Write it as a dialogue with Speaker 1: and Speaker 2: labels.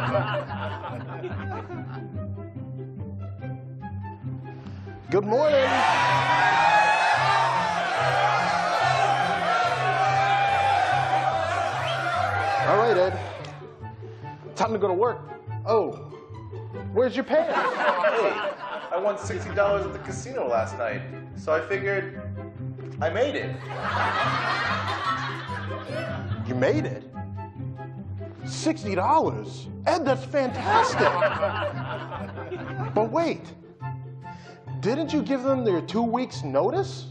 Speaker 1: Good morning. All right, Ed. Time to go to work. Oh, where's your pants?
Speaker 2: Hey, I won $60 at the casino last night, so I figured I made it.
Speaker 1: You made it? $60? Ed, that's fantastic. But wait, didn't you give them their 2 weeks notice?